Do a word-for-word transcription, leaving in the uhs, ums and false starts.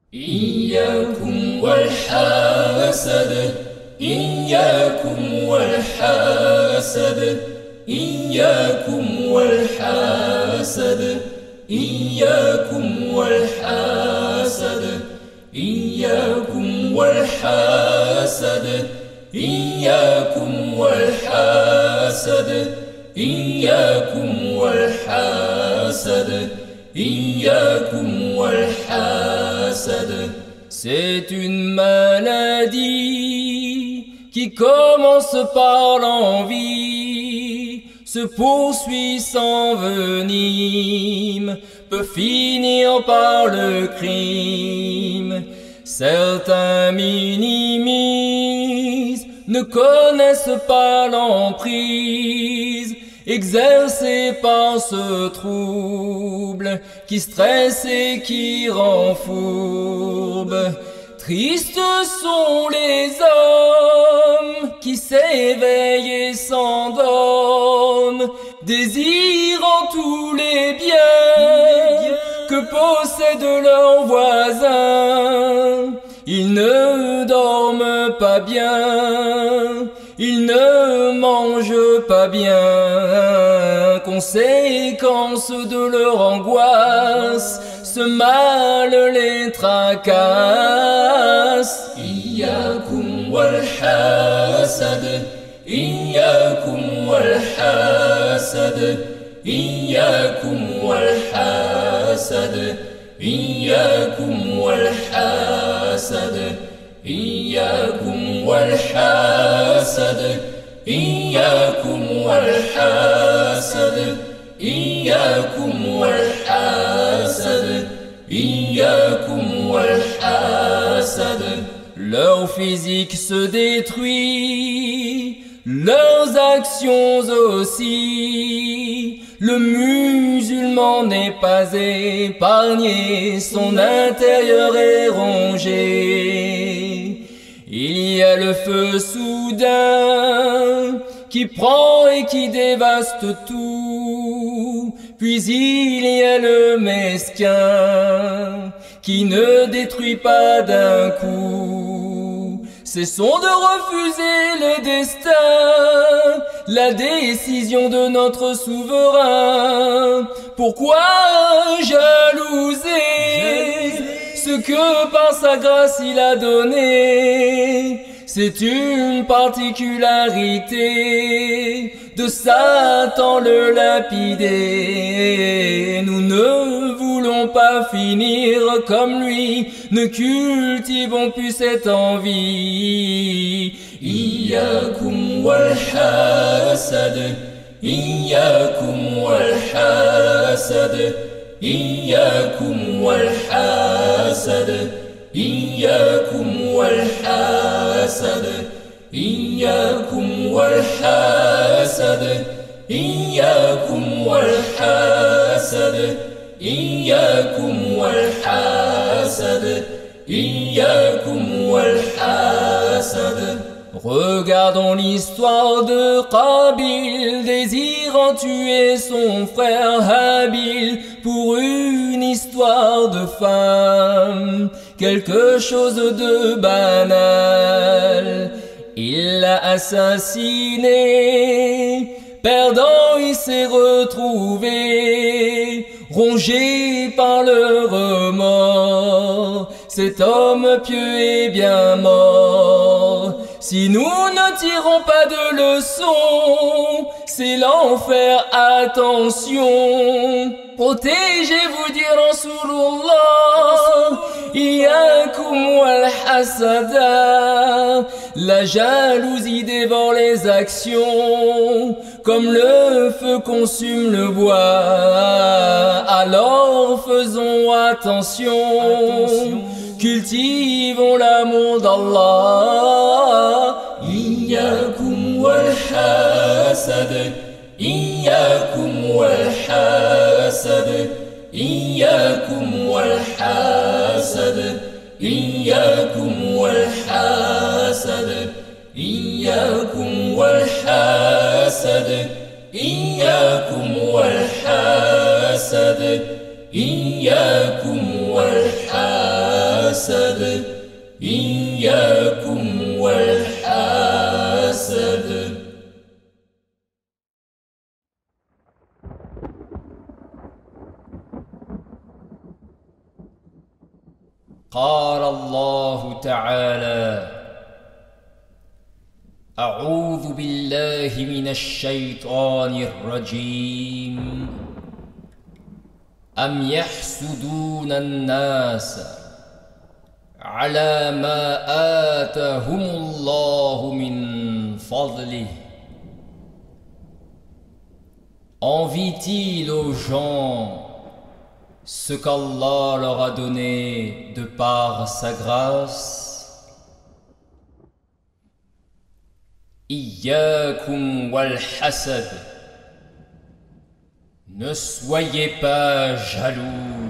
إياكم والحسد إياكم والحسد إياكم والحسد إياكم والحسد إياكم والحسد إياكم والحسد إياكم والحسد إياكم والحسد. C'est une maladie qui commence par l'envie, se poursuit sans venime, peut finir par le crime. Certains minimisent, ne connaissent pas l'emprise exercée par ce trouble qui stresse et qui rend fourbe. Tristes sont les hommes qui s'éveillent et s'endorment, désirant tous les biens que possèdent leurs voisins. Ils ne dorment pas bien, ils ne mangent pas bien, conséquence de leur angoisse, ce mal les tracasse. Iyyakum wal hasad, iyyakum wal hasad, iyyakum wal hasad, iyyakum wal hasad, iyyakum wal hasad, iyyakum wal hasad, iyyakum wal hasad, iyyakum wal hasad. Leur physique se détruit, leurs actions aussi. Le musulman n'est pas épargné, son intérieur est rongé. Il y a le feu soudain qui prend et qui dévaste tout. Puis il y a le mesquin qui ne détruit pas d'un coup. Cessons de refuser le destin, la décision de notre souverain. Pourquoi jalouser ce que par sa grâce il a donné? C'est une particularité de Satan le lapidé. Nous ne voulons pas finir comme lui, ne cultivons plus cette envie. Iyyakum wal hasad, iyyakum wal hasad, iyyakum wal hasad, iyyakum wal hasad, iyyakum wal hasad, iyyakum wal hasad, iyyakum wal hasad, iyyakum wal hasad. Regardons l'histoire de Qabil, désirant tuer son frère Habil pour une histoire de femme, quelque chose de banal. Il l'a assassiné, perdant il s'est retrouvé, rongé par le remords. Cet homme pieux est bien mort. Si nous ne tirons pas de leçons, c'est l'enfer, attention. Protégez-vous, dit Rasulullah. Iyyakum wal hasada. La jalousie dévore les actions, comme le feu consume le bois. Alors faisons attention, attention. Cultivons l'amour d'Allah. Iyyakum wal hasad, iyyakum wal hasad, iyyakum wal hasad, iyyakum wal hasad, iyyakum wal hasad, iyyakum wal hasad, إياكم والحاسد. الحسد إياكم والحسد. قال الله تعالى: أعوذ بالله من الشيطان الرجيم. أم يحسدون الناس على ما آتاهم الله من فضله. Envie-t-il aux gens ce qu'Allah leur a donné de par sa grâce? Iyyakum wal hasad. Ne soyez pas jaloux.